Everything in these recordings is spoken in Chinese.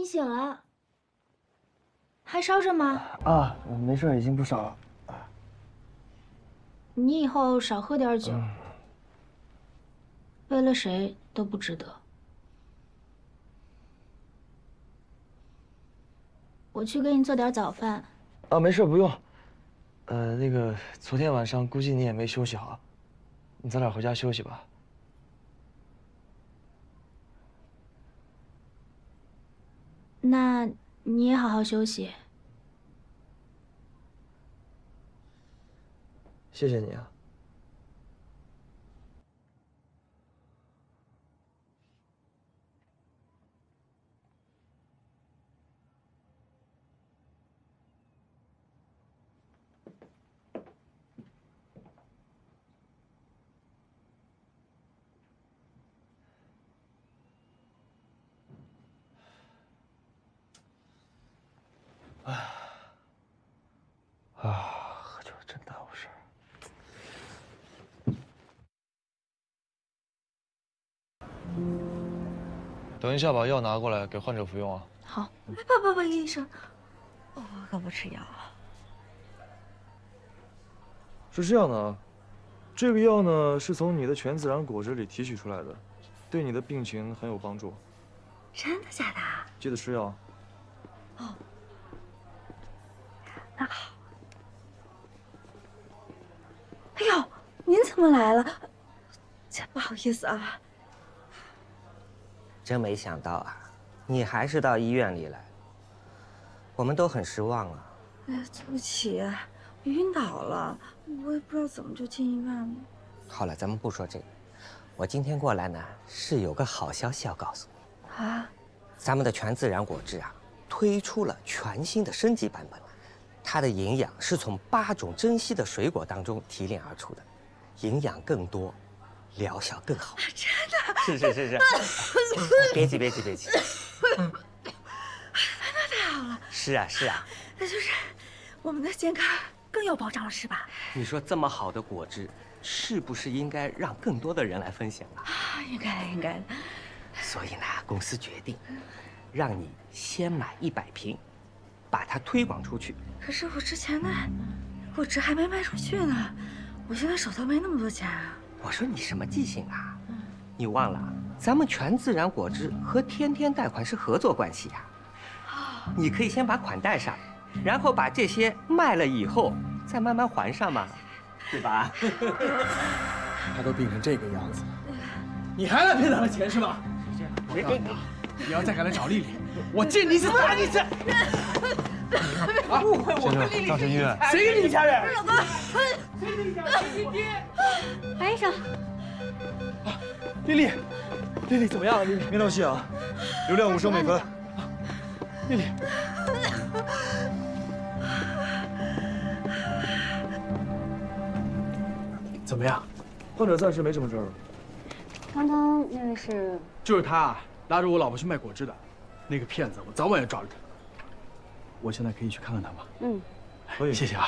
醒了，还烧着吗？ 啊，没事，已经不烧了。 你以后少喝点酒，为了谁都不值得。我去给你做点早饭。 啊，没事，不用。那个昨天晚上估计你也没休息好，你早点回家休息吧。 那你也好好休息。 谢谢你啊。喝酒真耽误事儿。等一下把药拿过来给患者服用啊。 好。 不，医生，我可不吃药。 是这样的啊，这个药呢是从你的全自然果汁里提取出来的，对你的病情很有帮助。 真的假的？ 记得吃药。 哦，那好。哎呦，您怎么来了？真不好意思啊。 真没想到啊，你还是到医院里来，我们都很失望啊。 哎呀，对不起，我晕倒了，我也不知道怎么就进医院了。 好了，咱们不说这个，我今天过来呢，是有个好消息要告诉你啊。 咱们的全自然果汁啊，推出了全新的升级版本，它的营养是从8种珍稀的水果当中提炼而出的，营养更多，疗效更好。 真的？ 是。别急。 那太好了。 是啊。 那就是我们的健康更有保障了，是吧？ 你说这么好的果汁，是不是应该让更多的人来分享啊？ 应该的。 所以呢，公司决定让你先买100瓶，把它推广出去。 可是我之前的果汁还没卖出去呢，我现在手头没那么多钱啊。 我说你什么记性啊？你忘了咱们全自然果汁和天天贷款是合作关系呀。你可以先把款贷上，然后把这些卖了以后再慢慢还上嘛，对吧？ 他都病成这个样子，你还来骗他的钱是吧？我告诉你，你要再敢来找丽丽，我见你一次打你一次。误会我跟丽丽， 上医院。 谁跟你家人？ 老公， 白医生， 丽丽怎么样了？丽丽别闹气啊，流量5升每分。丽丽， 怎么样？ 患者暂时没什么事儿了。 刚刚那位是？ 就是他啊，拉着我老婆去卖果汁的，那个骗子，我早晚要抓住他。我现在可以去看看他吗？ 嗯， 可以。 谢谢啊。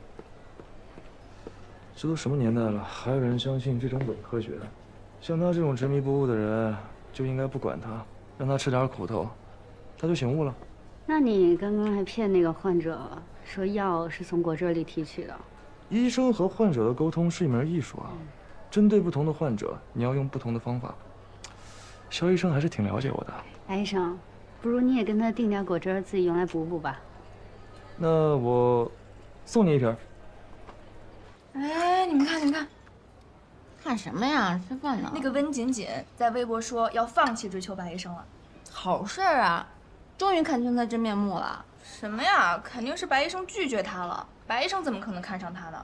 这都什么年代了，还有人相信这种伪科学？像他这种执迷不悟的人，就应该不管他，让他吃点苦头，他就醒悟了。 那你刚刚还骗那个患者说药是从果汁里提取的？ 医生和患者的沟通是一门艺术啊，针对不同的患者，你要用不同的方法。肖医生还是挺了解我的。 白医生，不如你也跟他订点果汁，自己用来补补吧。 那我送你1瓶。 哎，你们看，看什么呀？吃饭呢。 那个温锦锦在微博说要放弃追求白医生了， 好事儿啊，终于看清他真面目了。 什么呀？肯定是白医生拒绝他了，白医生怎么可能看上他呢？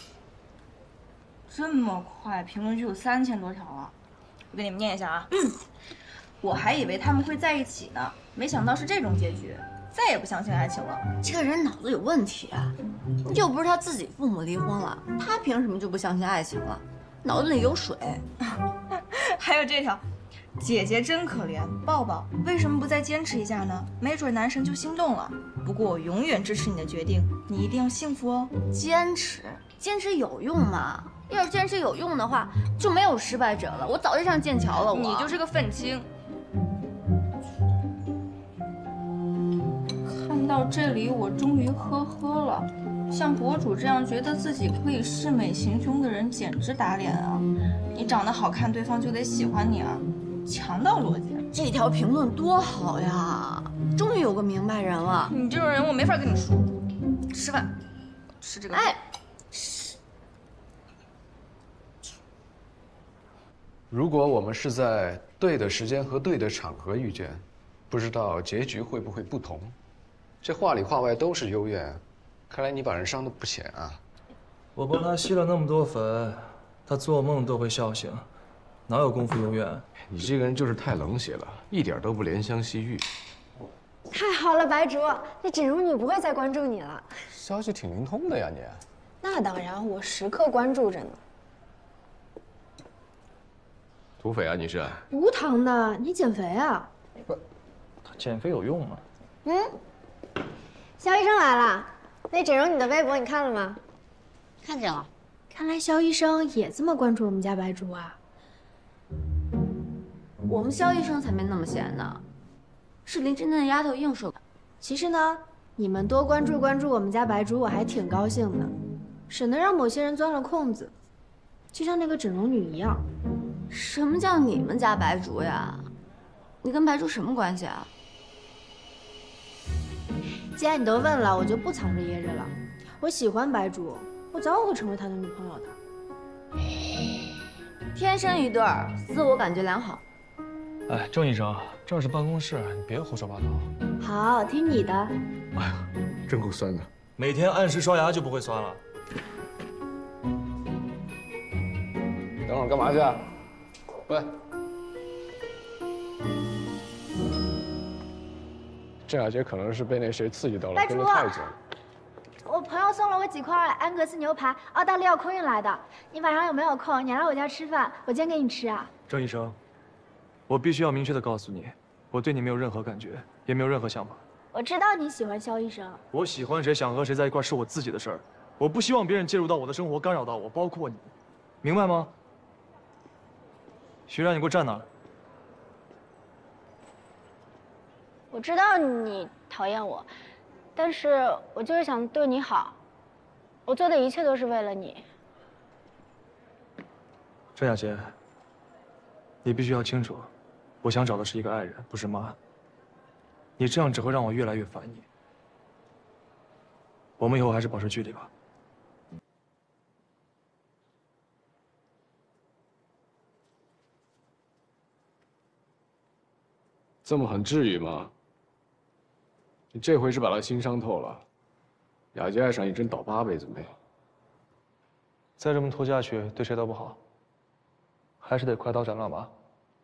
这么快，评论区有3000多条了，我给你们念一下啊。我还以为他们会在一起呢，没想到是这种结局，再也不相信爱情了。 这个人脑子有问题啊！又不是他自己父母离婚了，他凭什么就不相信爱情了？脑子里有水。 还有这条，姐姐真可怜，抱抱，为什么不再坚持一下呢？没准男神就心动了。不过我永远支持你的决定，你一定要幸福哦。 坚持有用吗？要是坚持有用的话，就没有失败者了。我早就上剑桥了。 你就是个愤青。 到这里，我终于呵呵了。像博主这样觉得自己可以视美行凶的人，简直打脸啊！你长得好看，对方就得喜欢你啊？强盗逻辑。 这条评论多好呀，终于有个明白人了。 你这种人，我没法跟你说。吃饭，吃这个。哎， 如果我们是在对的时间和对的场合遇见，不知道结局会不会不同。这话里话外都是幽怨，看来你把人伤得不浅啊。 我帮他吸了那么多粉，他做梦都会笑醒，哪有功夫幽怨？ 你这个人就是太冷血了，一点都不怜香惜玉。 太好了，白竹，那整容女不会再关注你了。 消息挺灵通的呀，你。 那当然，我时刻关注着呢。 土匪啊，你是？ 无糖的，你减肥啊？ 不，减肥有用吗？ 肖医生来了，那整容女的微博你看了吗？ 看见了。 看来肖医生也这么关注我们家白竹啊。 我们肖医生才没那么闲呢，是林真真的丫头硬说的。 其实呢，你们多关注我们家白竹，我还挺高兴的，省得让某些人钻了空子，就像那个整容女一样。 什么叫你们家白竹呀？你跟白竹什么关系啊？ 既然你都问了，我就不藏着掖着了。我喜欢白竹，我早晚会成为她的女朋友的。 天生一对儿，自我感觉良好。 哎，郑医生，这是办公室，你别胡说八道。 好，听你的。 哎呀，真够酸的。 每天按时刷牙就不会酸了。 等会儿干嘛去啊？喂。郑小杰可能是被那谁刺激到了，跟得太久了。 我朋友送了我几块安格斯牛排，澳大利亚空运来的。你晚上有没有空？你来我家吃饭，我煎给你吃啊。 郑医生，我必须要明确的告诉你，我对你没有任何感觉，也没有任何想法。 我知道你喜欢肖医生。 我喜欢谁，想和谁在一块是我自己的事儿，我不希望别人介入到我的生活，干扰到我，包括你，明白吗？徐然，你给我站那儿。 我知道你讨厌我，但是我就是想对你好，我做的一切都是为了你。 郑雅洁，你必须要清楚，我想找的是一个爱人，不是妈。你这样只会让我越来越烦你。我们以后还是保持距离吧。 这么狠至于吗？你这回是把他心伤透了。雅洁爱上你真倒8辈子霉。 再这么拖下去，对谁都不好。还是得快刀斩乱麻。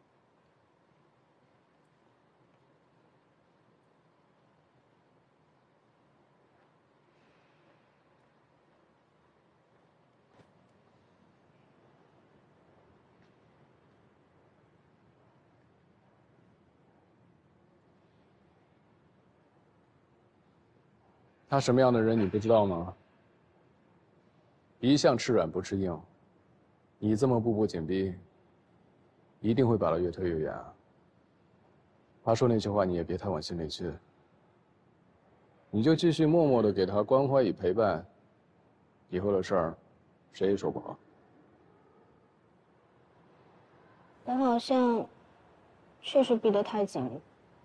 他什么样的人你不知道吗？一向吃软不吃硬，你这么步步紧逼，一定会把他越推越远啊。他说那句话你也别太往心里去，你就继续默默的给他关怀与陪伴，以后的事儿，谁也说不好。 我好像确实逼得太紧了。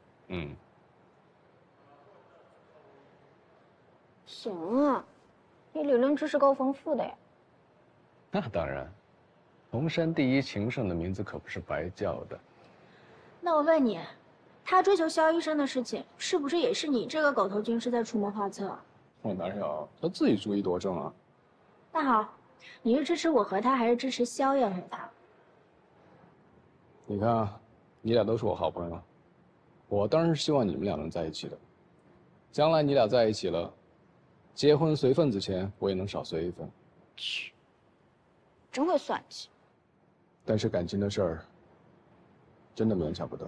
行啊，你理论知识够丰富的呀。 那当然，铜山第一情圣的名字可不是白叫的。 那我问你，他追求肖医生的事情，是不是也是你这个狗头军师在出谋划策？ 我哪有？他自己主意多正啊。 那好，你是支持我和他，还是支持萧燕和他？ 你看啊，你俩都是我好朋友，我当然是希望你们俩能在一起的。将来你俩在一起了，结婚随份子钱我也能少随一份。 去，真会算计。 但是感情的事儿，真的勉强不得。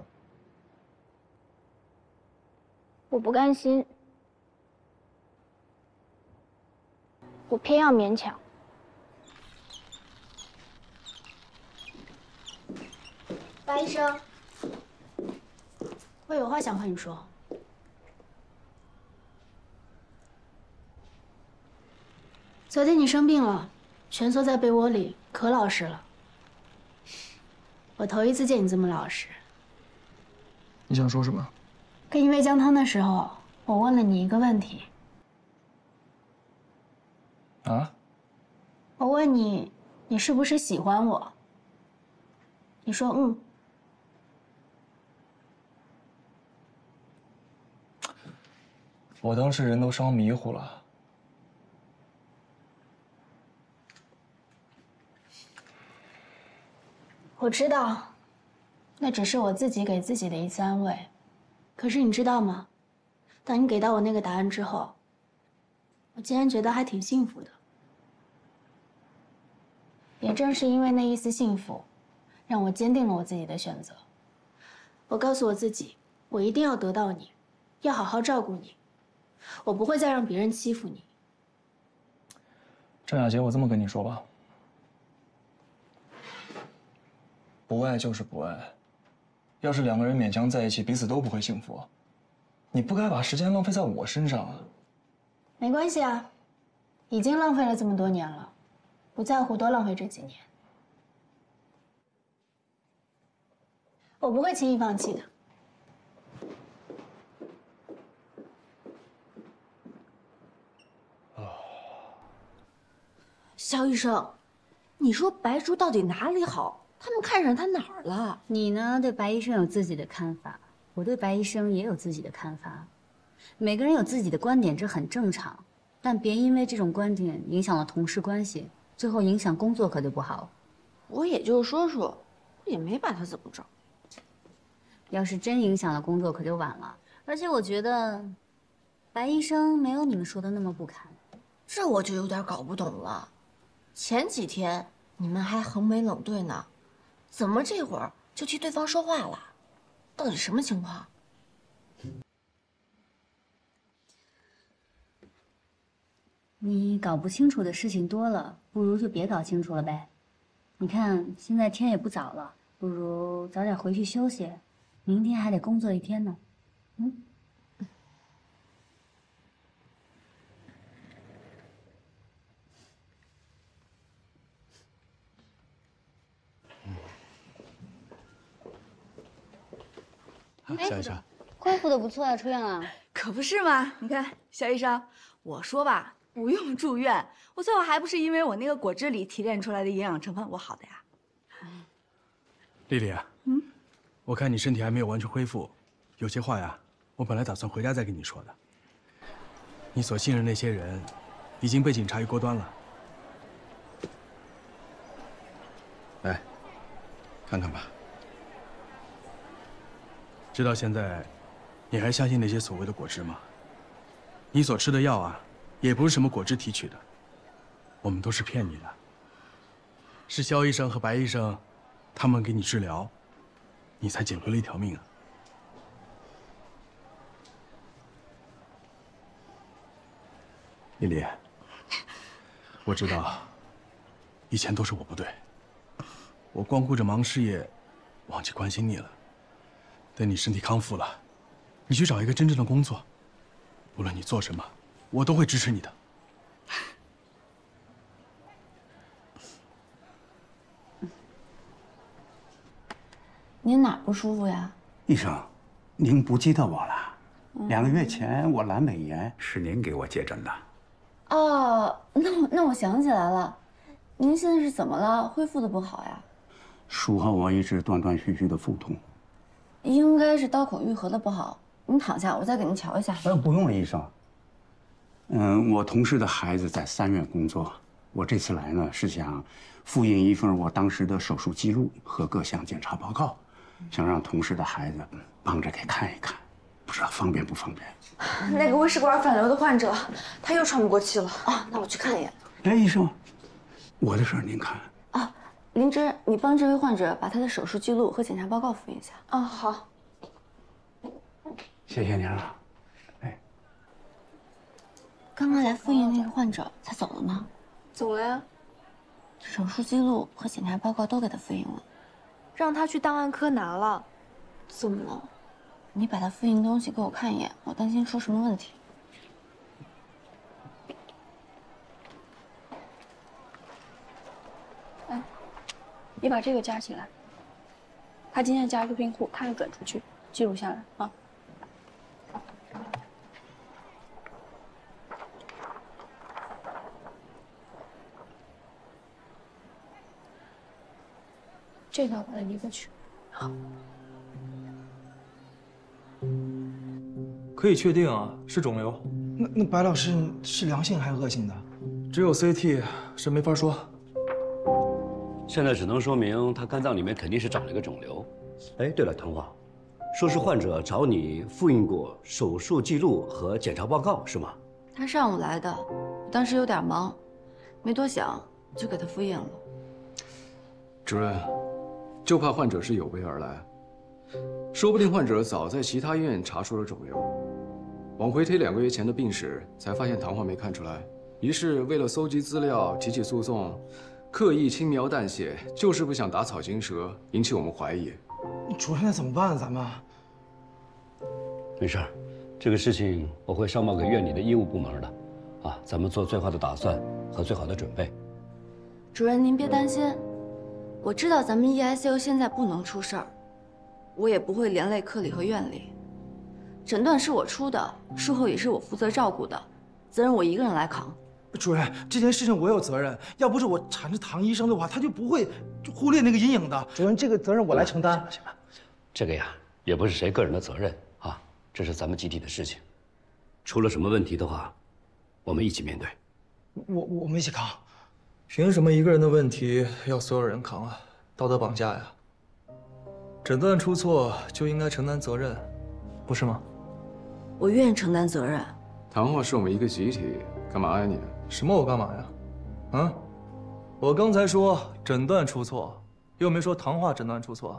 我不甘心，我偏要勉强。白医生，我有话想和你说。 昨天你生病了，蜷缩在被窝里，可老实了。我头一次见你这么老实。 你想说什么？ 给你喂姜汤的时候，我问了你一个问题。 啊？ 我问你，你是不是喜欢我？你说嗯。 我当时人都烧迷糊了。 我知道，那只是我自己给自己的一次安慰。可是你知道吗？当你给到我那个答案之后，我竟然觉得还挺幸福的。也正是因为那一丝幸福，让我坚定了我自己的选择。我告诉我自己，我一定要得到你，要好好照顾你，我不会再让别人欺负你。 郑雅洁，我这么跟你说吧，不爱就是不爱。要是两个人勉强在一起，彼此都不会幸福。你不该把时间浪费在我身上啊。 没关系啊，已经浪费了这么多年了，不在乎多浪费这几年。我不会轻易放弃的。 肖医生，你说白珠到底哪里好？他们看上他哪儿了？ 你呢，对白医生有自己的看法，我对白医生也有自己的看法。每个人有自己的观点，这很正常，但别因为这种观点影响了同事关系，最后影响工作可就不好。 我也就说说，也没把他怎么着。 要是真影响了工作，可就晚了。而且我觉得，白医生没有你们说的那么不堪。 这我就有点搞不懂了。前几天你们还横眉冷对呢，怎么这会儿就替对方说话了？到底什么情况？ 你搞不清楚的事情多了，不如就别搞清楚了呗。你看现在天也不早了，不如早点回去休息，明天还得工作一天呢。嗯。 肖医生， 恢复的不错啊，出院了。 可不是嘛！你看，肖医生，我说吧，不用住院，我最后还不是因为我那个果汁里提炼出来的营养成分我好的呀。 丽丽，我看你身体还没有完全恢复，有些话呀，我本来打算回家再跟你说的。你所信任那些人，已经被警察鱼锅端了。来，看看吧。直到现在，你还相信那些所谓的果汁吗？你所吃的药啊，也不是什么果汁提取的，我们都是骗你的。是肖医生和白医生，他们给你治疗，你才捡回了一条命啊！丽丽，我知道，以前都是我不对，我光顾着忙事业，忘记关心你了。等你身体康复了，你去找一个真正的工作，无论你做什么，我都会支持你的。 您哪不舒服呀？ 医生，您不记得我了？2个月前我阑尾炎是您给我接诊的。 哦，那我想起来了，您现在是怎么了？恢复的不好呀？ 术后我一直断断续续的腹痛， 应该是刀口愈合的不好。您躺下，我再给您瞧一下。 不用了，医生。我同事的孩子在3院工作，我这次来呢是想复印一份我当时的手术记录和各项检查报告，想让同事的孩子帮着给看一看，不知道方便不方便？ 那个胃食管反流的患者，他又喘不过气了。啊，那我去看一眼。 哎，医生，我的事儿您看。 啊，灵芝，你帮这位患者把他的手术记录和检查报告复印一下。 啊，好。 谢谢您了。哎， 刚刚来复印那个患者，他走了吗？ 走了呀。 手术记录和检查报告都给他复印了， 让他去档案科拿了。 怎么了？你把他复印东西给我看一眼，我担心出什么问题。 你把这个加起来。他今天加入订户，他要转出去，记录下来啊。这个把它移过去。好。 可以确定啊，是肿瘤。 那白老师是良性还是恶性的？ 只有 CT 是没法说。 现在只能说明他肝脏里面肯定是长了一个肿瘤。哎，对了，唐华，说是患者找你复印过手术记录和检查报告是吗？ 他上午来的，当时有点忙，没多想就给他复印了。 主任，就怕患者是有备而来，说不定患者早在其他医院查出了肿瘤，往回推2个月前的病史，才发现唐华没看出来，于是为了搜集资料提起诉讼，刻意轻描淡写，就是不想打草惊蛇，引起我们怀疑。 主任，那怎么办啊？咱们没事儿，这个事情我会上报给院里的医务部门的，啊，咱们做最坏的打算和最好的准备。 主任，您别担心，我知道咱们 EICU 现在不能出事儿，我也不会连累科里和院里。诊断是我出的，术后也是我负责照顾的，责任我一个人来扛。 主任，这件事情我有责任，要不是我缠着唐医生的话，他就不会忽略那个阴影的。主任，这个责任我来承担。 行吧，这个呀，也不是谁个人的责任啊，这是咱们集体的事情。出了什么问题的话，我们一起面对。 我们一起扛。 凭什么一个人的问题要所有人扛啊？道德绑架呀！诊断出错就应该承担责任，不是吗？ 我愿意承担责任。 唐华是我们一个集体，干嘛呀你？ 什么我干嘛呀？啊？我刚才说诊断出错，又没说唐华诊断出错。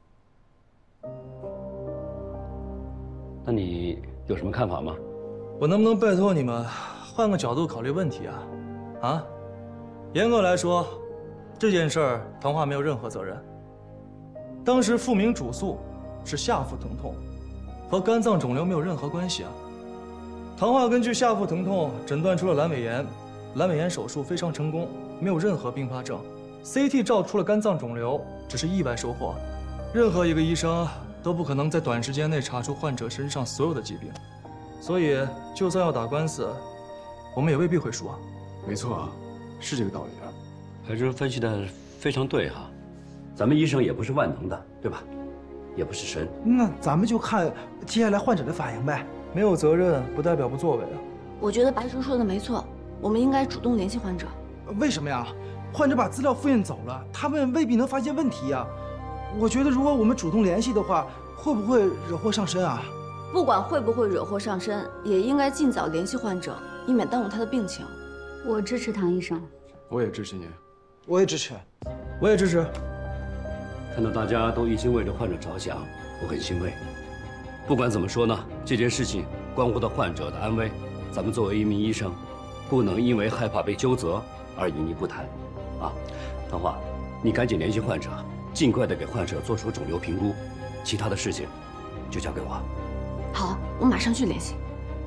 那你有什么看法吗？ 我能不能拜托你们换个角度考虑问题啊？啊？严格来说，这件事儿唐华没有任何责任。当时复明主诉是下腹疼痛，和肝脏肿瘤没有任何关系啊。唐华根据下腹疼痛诊断出了阑尾炎，阑尾炎手术非常成功，没有任何并发症。CT 照出了肝脏肿瘤，只是意外收获。任何一个医生都不可能在短时间内查出患者身上所有的疾病，所以就算要打官司，我们也未必会输啊。 没错啊，是这个道理啊。 海珠分析的非常对哈，咱们医生也不是万能的，对吧？也不是神。 那咱们就看接下来患者的反应呗。 没有责任不代表不作为啊。 我觉得白叔说的没错，我们应该主动联系患者。 为什么呀？患者把资料复印走了，他们未必能发现问题呀。我觉得如果我们主动联系的话，会不会惹祸上身啊？ 不管会不会惹祸上身，也应该尽早联系患者，以免耽误他的病情。 我支持唐医生。 我也支持你。 我也支持。 我也支持。 看到大家都一心为着患者着想，我很欣慰。不管怎么说呢，这件事情关乎到患者的安危，咱们作为一名医生，不能因为害怕被纠责而隐匿不谈。啊，唐华，你赶紧联系患者，尽快的给患者做出肿瘤评估，其他的事情就交给我。 好，我马上去联系。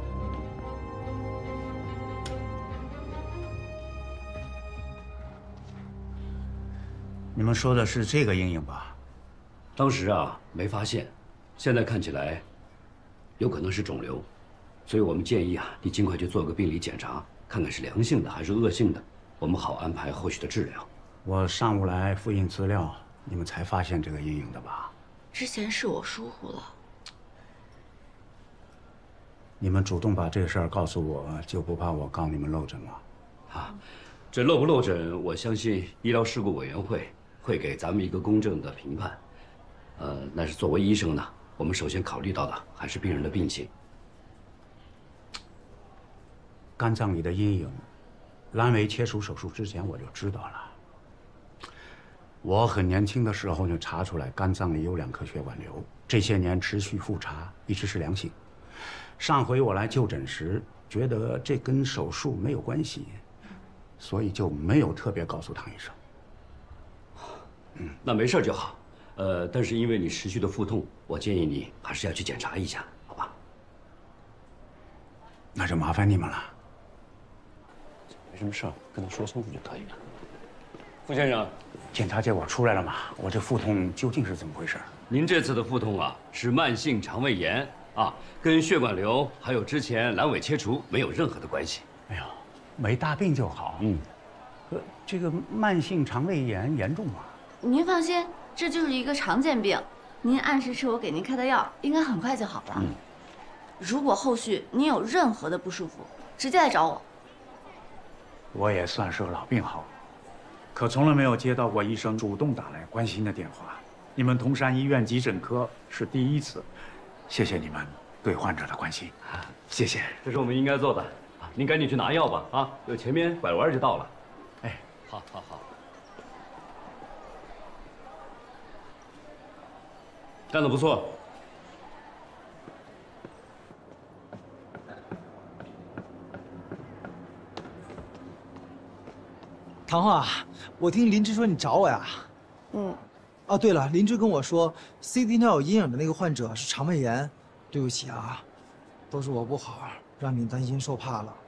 你们说的是这个阴影吧？ 当时啊没发现，现在看起来有可能是肿瘤，所以我们建议啊你尽快去做个病理检查，看看是良性的还是恶性的，我们好安排后续的治疗。 我上午来复印资料，你们才发现这个阴影的吧？ 之前是我疏忽了。 你们主动把这事儿告诉我，就不怕我告你们漏诊吗？ 啊，这漏不漏诊，我相信医疗事故委员会会给咱们一个公正的评判。但是作为医生呢，我们首先考虑到的还是病人的病情。 肝脏里的阴影，阑尾切除手术之前我就知道了。我很年轻的时候就查出来肝脏里有2颗血管瘤，这些年持续复查，一直是良性。上回我来就诊时，觉得这跟手术没有关系，所以就没有特别告诉唐医生。 那没事就好。但是因为你持续的腹痛，我建议你还是要去检查一下，好吧？ 那就麻烦你们了。 没什么事儿，跟他说清楚就可以了。傅先生， 检查结果出来了嘛？我这腹痛究竟是怎么回事？ 您这次的腹痛啊，是慢性肠胃炎啊，跟血管瘤还有之前阑尾切除没有任何的关系。 哎呀，没大病就好。可这个慢性肠胃炎严重吗？ 您放心，这就是一个常见病，您按时吃我给您开的药，应该很快就好了。如果后续您有任何的不舒服，直接来找我。 我也算是个老病号，可从来没有接到过医生主动打来关心的电话。你们铜山医院急诊科是第一次，谢谢你们对患者的关心，谢谢。 这是我们应该做的。您赶紧去拿药吧，啊，就前面拐弯就到了。 哎， 好。干得不错。 唐画，我听林芝说你找我呀。哦，对了，林芝跟我说 CT 尿有阴影的那个患者是肠胃炎，对不起啊，都是我不好，让你担心受怕了。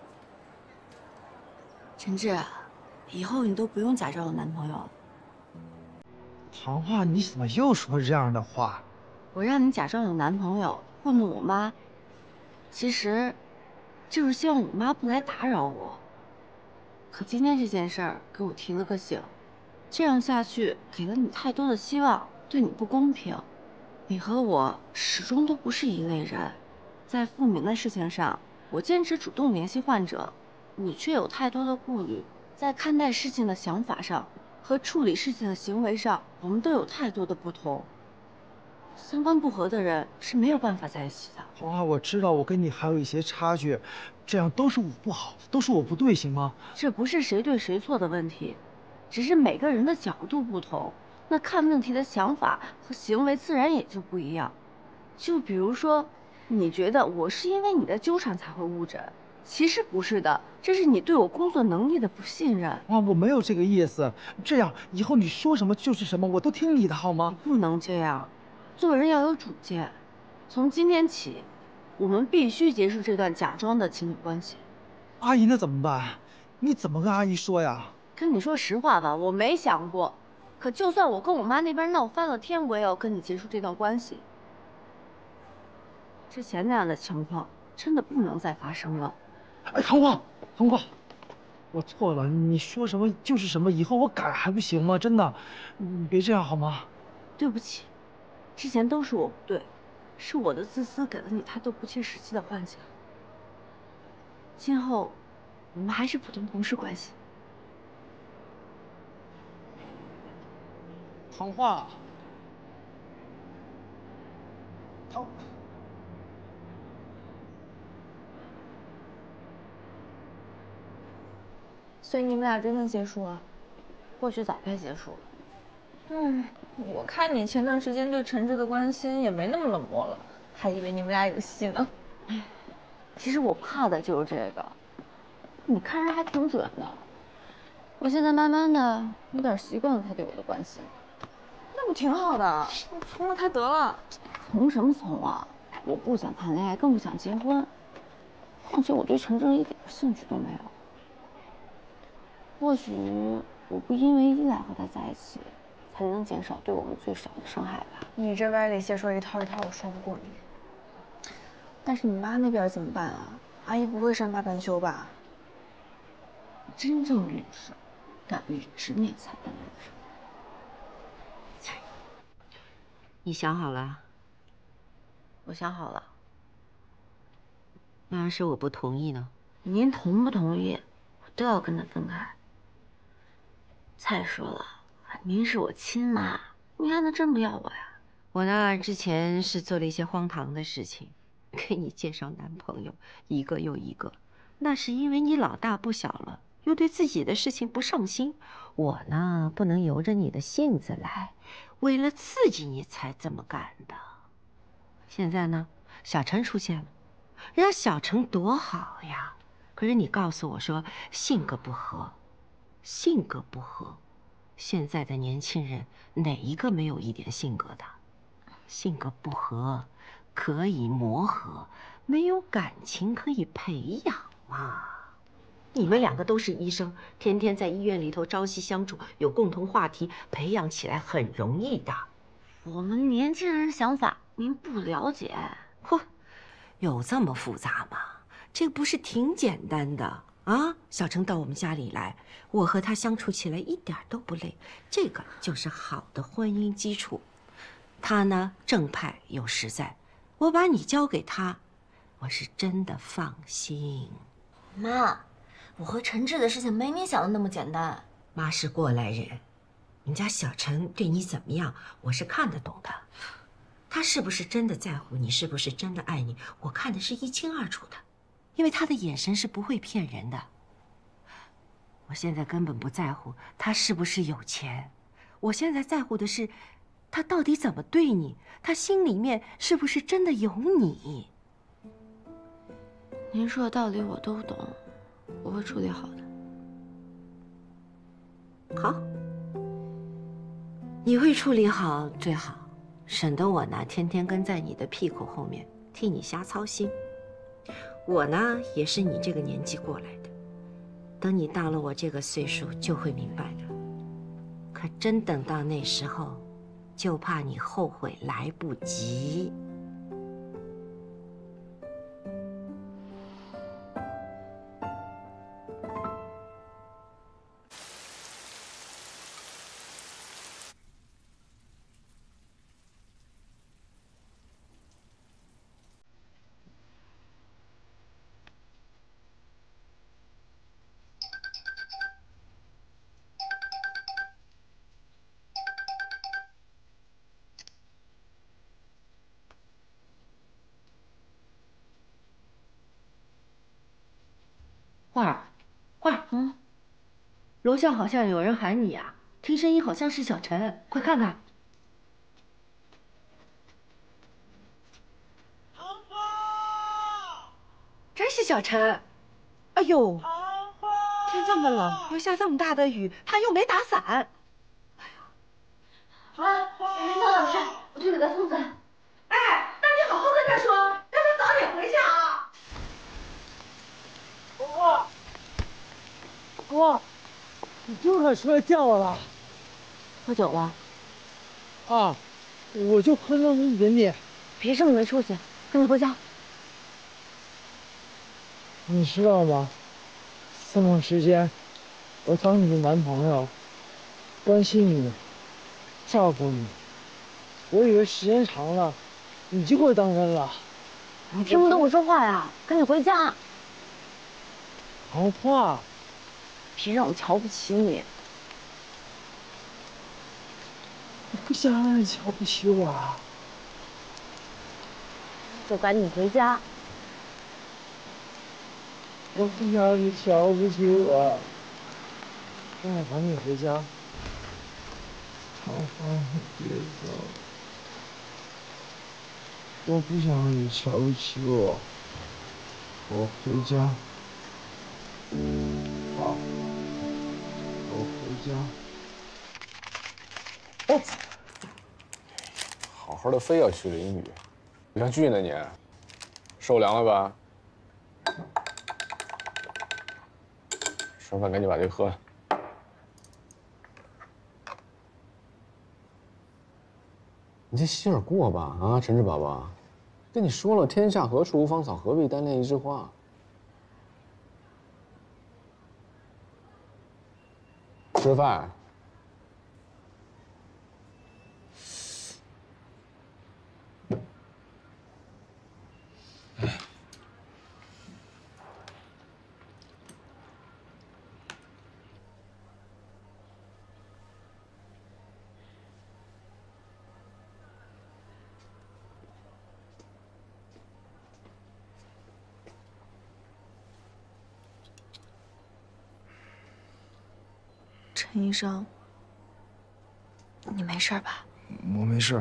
陈志，以后你都不用假装有男朋友了。 唐画，你怎么又说这样的话？ 我让你假装有男朋友糊弄我妈，其实就是希望我妈不来打扰我。可今天这件事儿给我提了个醒，这样下去给了你太多的希望，对你不公平。你和我始终都不是一类人，在复明的事情上，我坚持主动联系患者，你却有太多的顾虑。在看待事情的想法上和处理事情的行为上，我们都有太多的不同。三观不合的人是没有办法在一起的。 唐画，我知道我跟你还有一些差距，这样都是我不好，都是我不对，行吗？ 这不是谁对谁错的问题，只是每个人的角度不同，那看问题的想法和行为自然也就不一样。就比如说，你觉得我是因为你的纠缠才会误诊，其实不是的，这是你对我工作能力的不信任。 啊，我没有这个意思。这样以后你说什么就是什么，我都听你的，好吗？ 不能这样，做人要有主见。从今天起，我们必须结束这段假装的亲密关系。 阿姨，那怎么办？你怎么跟阿姨说呀？ 跟你说实话吧，我没想过。可就算我跟我妈那边闹翻了天，我也要跟你结束这段关系。之前那样的情况真的不能再发生了。 哎，唐画，我错了，你说什么就是什么，以后我改还不行吗？真的，你别这样好吗？ 对不起，之前都是我不对，是我的自私给了你太多不切实际的幻想。今后，我们还是普通同事关系。 唐画， 所以你们俩真的结束了？ 或许早该结束了。 我看你前段时间对陈志的关心也没那么冷漠了，还以为你们俩有戏呢。 其实我怕的就是这个，你看人还挺准的。我现在慢慢的有点习惯了他对我的关心。 那不挺好的？从了他得了。 从什么从啊？我不想谈恋爱，更不想结婚。况且我对陈志一点兴趣都没有。或许我不因为依赖和他在一起，才能减少对我们最少的伤害吧。 你这歪理邪说一套一套，我说不过你。但是你妈那边怎么办啊？阿姨不会善罢甘休吧？ 真正勇士，敢于直面惨淡的人生。 你想好了？ 我想好了。 那要是我不同意呢？ 您同不同意，我都要跟他分开。再说了，您是我亲妈，您还能真不要我呀？ 我呢，之前是做了一些荒唐的事情，给你介绍男朋友一个又一个，那是因为你老大不小了，又对自己的事情不上心。我呢，不能由着你的性子来，为了刺激你才这么干的。现在呢，小陈出现了，让小陈多好呀！可是你告诉我说性格不合，性格不合。现在的年轻人哪一个没有一点性格的？性格不合可以磨合，没有感情可以培养嘛。 你们两个都是医生，天天在医院里头朝夕相处，有共同话题，培养起来很容易的。 我们年轻人想法您不了解。 嚯，有这么复杂吗？这个不是挺简单的啊？小程到我们家里来，我和他相处起来一点都不累，这个就是好的婚姻基础。他呢，正派又实在，我把你交给他，我是真的放心。 妈，我和陈志的事情没你想的那么简单。 妈是过来人，人家小陈对你怎么样，我是看得懂的。他是不是真的在乎你，是不是真的爱你，我看的是一清二楚的，因为他的眼神是不会骗人的。我现在根本不在乎他是不是有钱，我现在在乎的是他到底怎么对你，他心里面是不是真的有你。 您说的道理我都懂，我会处理好的。 好，你会处理好最好，省得我呢天天跟在你的屁股后面替你瞎操心。我呢也是你这个年纪过来的，等你到了我这个岁数就会明白的。可真等到那时候，就怕你后悔来不及。花儿，花儿，楼下好像有人喊你啊，听声音好像是小陈，快看看。真是小陈！哎呦，天这么冷，又下这么大的雨，他又没打伞。 林涛老师，我去给他送伞。 哎，那你好好跟他说，让他早点回去啊。 哥，你这可出来见我了？ 喝酒了？ 啊，我就喝那么一点点。 别这么没出息，跟你回家。 你知道吗？这么时间，我当你的男朋友，关心你，照顾你，我以为时间长了，你就会当真了。 你听不懂我说话呀？赶紧回家。 谈话。 别让我瞧不起你。 我不想让你瞧不起我啊。 就赶紧回家。 我不想让你瞧不起我。那我赶紧回家。谈话，别走。我不想让你瞧不起我。我回家。好。我回家。 哦，好好的非要去淋雨，不像俊呢你，受凉了吧？吃完饭赶紧把这喝了。你这心儿过吧啊，陈志宝宝，跟你说了，天下何处无芳草，何必单恋一枝花。吃饭。 陈医生，你没事吧？ 我没事。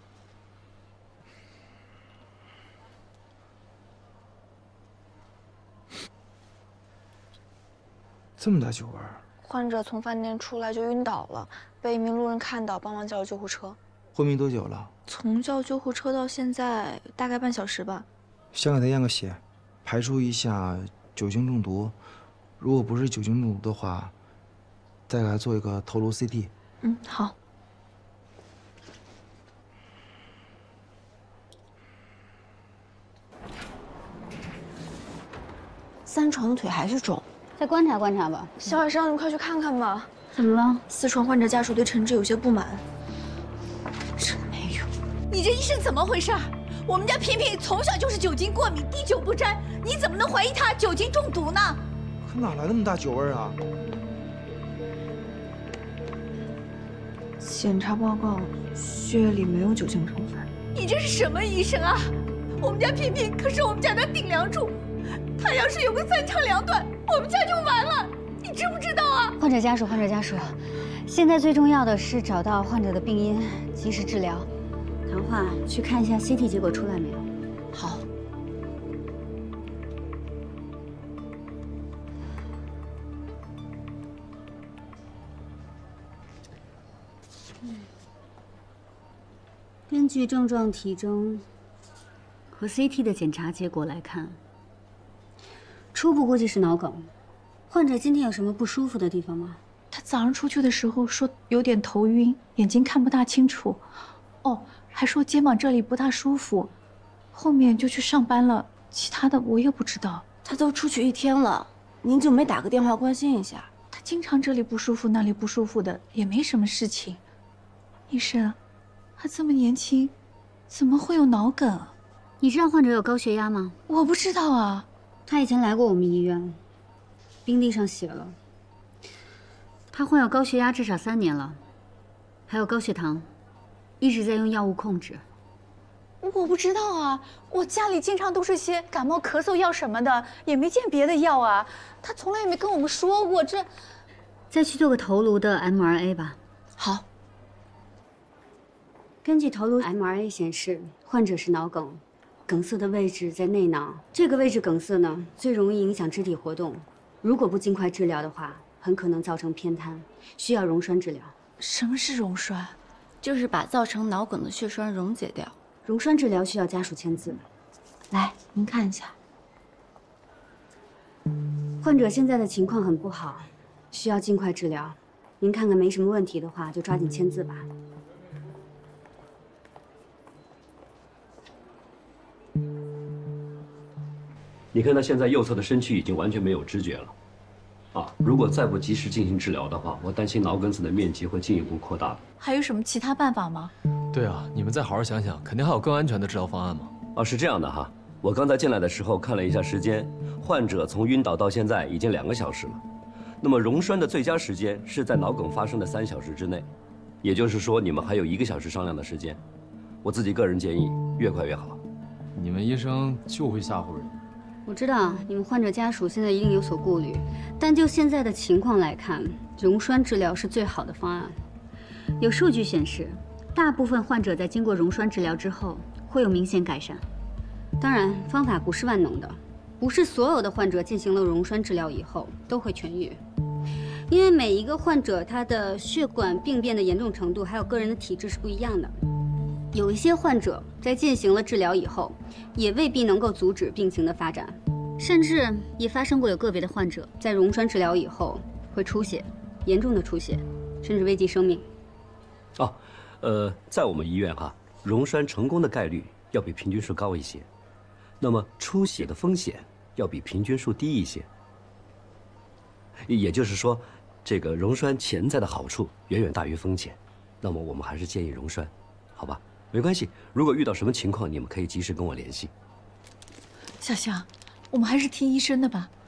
这么大酒味儿。 患者从饭店出来就晕倒了，被一名路人看到，帮忙叫了救护车。 昏迷多久了？ 从叫救护车到现在大概半小时吧。 先给他验个血，排除一下酒精中毒， 如果不是酒精中毒的话，再给他做一个头颅 CT。 好。 3床的腿还是肿， 再观察观察吧。 肖老师，让你快去看看吧。 怎么了 ？4床患者家属对陈志有些不满。 真没用！ 你这医生怎么回事？我们家萍萍从小就是酒精过敏，滴酒不沾，你怎么能怀疑她酒精中毒呢？ 可哪来那么大酒味啊？ 检查报告，血液里没有酒精成分。 你这是什么医生啊？我们家萍萍可是我们家的顶梁柱，她要是有个3长2短，我们家就完了，你知不知道啊？ 患者家属，现在最重要的是找到患者的病因，及时治疗。谈话去看一下 CT 结果出来没有？ 好。 根据症状、体征和 CT 的检查结果来看，初步估计是脑梗。患者今天有什么不舒服的地方吗？ 他早上出去的时候说有点头晕，眼睛看不大清楚。哦，还说肩膀这里不大舒服，后面就去上班了。其他的我也不知道。 他都出去1天了，您就没打个电话关心一下？ 他经常这里不舒服那里不舒服的，也没什么事情。医生，他这么年轻，怎么会有脑梗？ 你知道患者有高血压吗？ 我不知道啊。 他以前来过我们医院，病历上写了，他患有高血压至少3年了，还有高血糖，一直在用药物控制。 我不知道啊，我家里经常都是些感冒咳嗽药什么的，也没见别的药啊。他从来也没跟我们说过这。 再去做个头颅的 MRA 吧。 好。 根据头颅 MRA 显示，患者是脑梗，梗塞的位置在内脑。这个位置梗塞呢，最容易影响肢体活动。如果不尽快治疗的话，很可能造成偏瘫，需要溶栓治疗。 什么是溶栓？ 就是把造成脑梗的血栓溶解掉。 溶栓治疗需要家属签字。 来，您看一下。 患者现在的情况很不好，需要尽快治疗。您看看没什么问题的话，就抓紧签字吧。 你看他现在右侧的身躯已经完全没有知觉了，如果再不及时进行治疗的话，我担心脑梗死的面积会进一步扩大。 还有什么其他办法吗？ 对啊，你们再好好想想，肯定还有更安全的治疗方案嘛。 是这样的哈，我刚才进来的时候看了一下时间，患者从晕倒到现在已经2个小时了。那么溶栓的最佳时间是在脑梗发生的3小时之内，也就是说你们还有1个小时商量的时间。我自己个人建议，越快越好。 你们医生就会吓唬人。 我知道你们患者家属现在一定有所顾虑，但就现在的情况来看，溶栓治疗是最好的方案。有数据显示，大部分患者在经过溶栓治疗之后会有明显改善。当然，方法不是万能的，不是所有的患者进行了溶栓治疗以后都会痊愈，因为每一个患者他的血管病变的严重程度还有个人的体质是不一样的。有一些患者在进行了治疗以后，也未必能够阻止病情的发展，甚至也发生过有个别的患者在溶栓治疗以后会出血，严重的出血，甚至危及生命。 在我们医院溶栓成功的概率要比平均数高一些，那么出血的风险要比平均数低一些。也就是说，这个溶栓潜在的好处远远大于风险。那么我们还是建议溶栓，好吧？没关系，如果遇到什么情况，你们可以及时跟我联系。 小香，我们还是听医生的吧。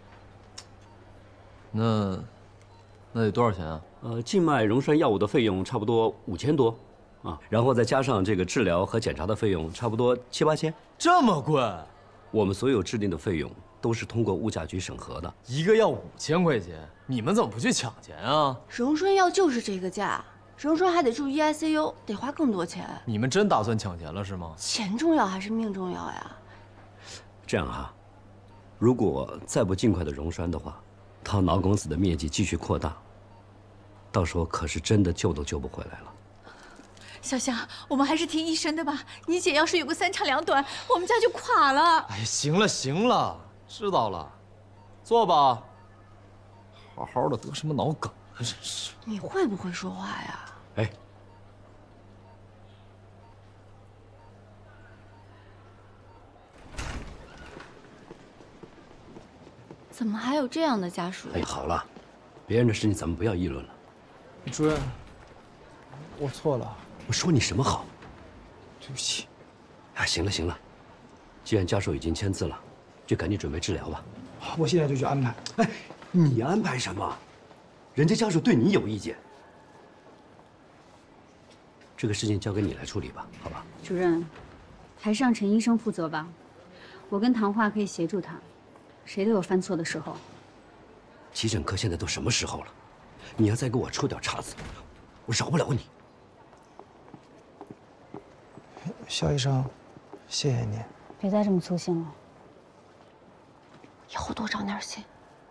那得多少钱啊？ 静脉溶栓药物的费用差不多5000多，然后再加上这个治疗和检查的费用，差不多7、8千。 这么贵？ 我们所有制定的费用都是通过物价局审核的。 一个要5000块钱，你们怎么不去抢钱啊？ 溶栓药就是这个价。溶栓还得住 EICU， 得花更多钱。 你们真打算抢钱了是吗？ 钱重要还是命重要呀？ 这样如果再不尽快的溶栓的话，他脑梗死的面积继续扩大，到时候可是真的救都救不回来了。 小香，我们还是听医生的吧。你姐要是有个3长2短，我们家就垮了。 行了，知道了，坐吧。 好好的得什么脑梗啊？真是！ 你会不会说话呀？ 哎， 怎么还有这样的家属？ 哎，好了，别人的事情咱们不要议论了。 主任，我错了。 我说你什么好？ 对不起。 啊，行了行了，既然家属已经签字了，就赶紧准备治疗吧。 我现在就去安排。 哎，你安排什么？人家家属对你有意见。这个事情交给你来处理吧，好吧？ 主任，还是让陈医生负责吧。我跟唐画可以协助他，谁都有犯错的时候。 急诊科现在都什么时候了？你要再给我出点岔子，我饶不了你。 肖医生，谢谢你。 别再这么粗心了。 以后多长点心。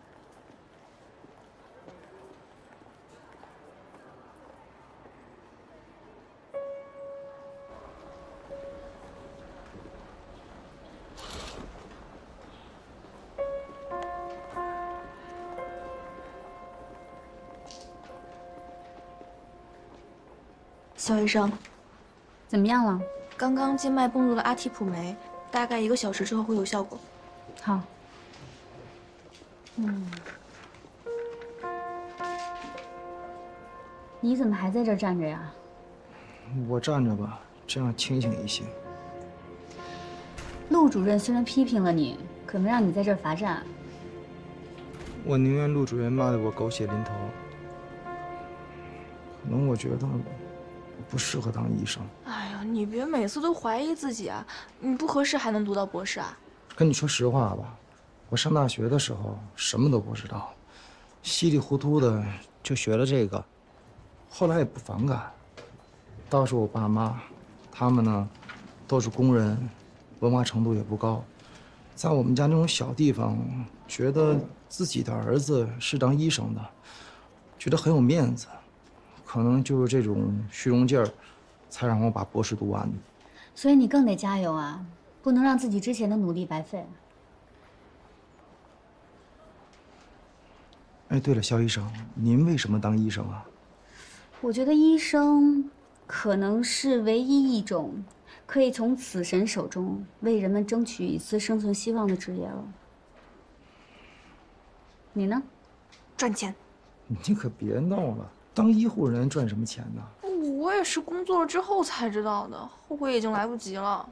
肖医生， 怎么样了？ 刚刚静脉泵入了阿替普酶，大概1个小时之后会有效果。 好。你怎么还在这儿站着呀？ 我站着吧，这样清醒一些。 陆主任虽然批评了你，可没让你在这儿罚站。 我宁愿陆主任骂得我狗血淋头。可能我觉得我不适合当医生。 哎呀，你别每次都怀疑自己啊！你不合适还能读到博士啊？ 跟你说实话吧，我上大学的时候什么都不知道，稀里糊涂的就学了这个，后来也不反感。倒是我爸妈，他们呢，都是工人，文化程度也不高，在我们家那种小地方，觉得自己的儿子是当医生的，觉得很有面子，可能就是这种虚荣劲儿，才让我把博士读完的。 所以你更得加油啊，不能让自己之前的努力白费。 哎，对了，肖医生，您为什么当医生啊？ 我觉得医生可能是唯一一种可以从死神手中为人们争取一丝生存希望的职业了。你呢？ 赚钱。 你可别闹了，当医护人员赚什么钱呢？ 我也是工作了之后才知道的，后悔已经来不及了。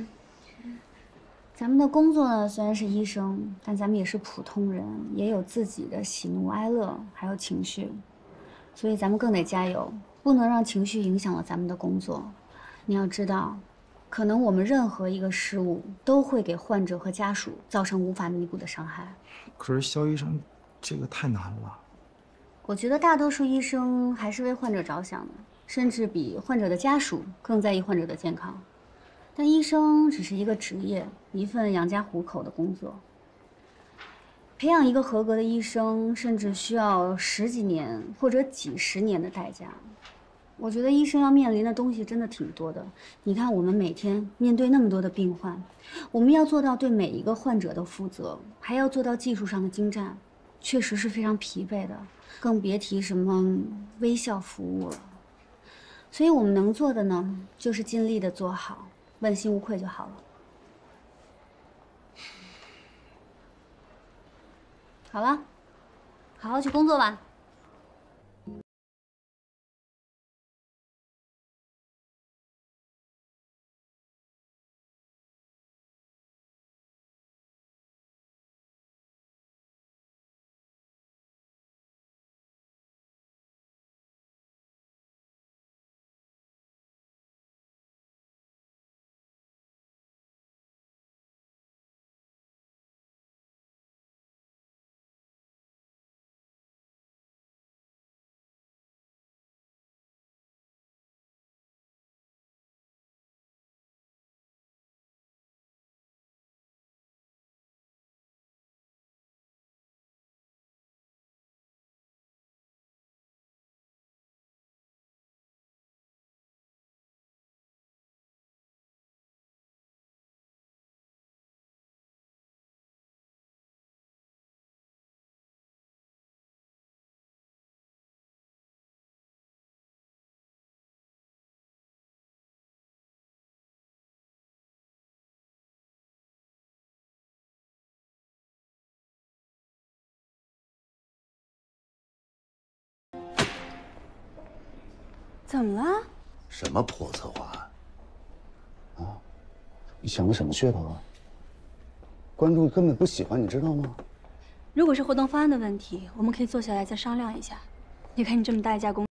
咱们的工作呢，虽然是医生，但咱们也是普通人，也有自己的喜怒哀乐，还有情绪，所以咱们更得加油，不能让情绪影响了咱们的工作。你要知道，可能我们任何一个失误都会给患者和家属造成无法弥补的伤害。 可是肖医生，这个太难了。 我觉得大多数医生还是为患者着想的，甚至比患者的家属更在意患者的健康。但医生只是一个职业，一份养家糊口的工作。培养一个合格的医生，甚至需要10几年或者几十年的代价。我觉得医生要面临的东西真的挺多的。你看，我们每天面对那么多的病患，我们要做到对每一个患者都负责，还要做到技术上的精湛，确实是非常疲惫的，更别提什么微笑服务了。所以我们能做的呢，就是尽力的做好，问心无愧就好了。好了，好好去工作吧。 怎么了？ 什么破策划案？ 啊，你想的什么噱头啊？观众根本不喜欢，你知道吗？ 如果是活动方案的问题，我们可以坐下来再商量一下。你看你这么大一家公司。